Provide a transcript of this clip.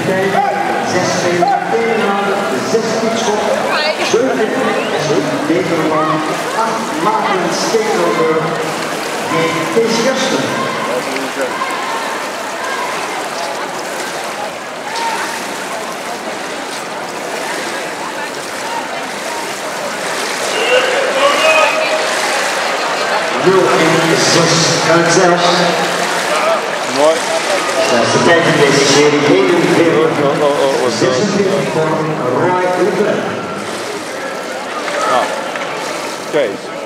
tijd. 6 spelers, 16 schot, 7 Nederland, 8 Maarten Stekelenburg, Kees Gersten. Mooi. Dat is de tijd in deze serie. 46 voor Roy Leclerc. Kees.